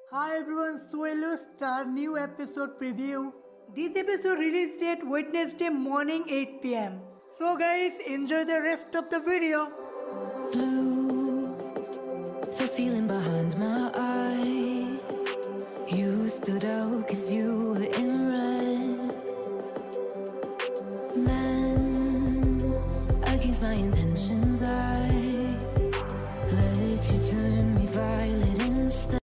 Hi everyone, so hello star new episode preview. This episode release date Wednesday morning 8 p.m. So guys, enjoy the rest of the video. Blue, the feeling behind my eyes. You stood out cause you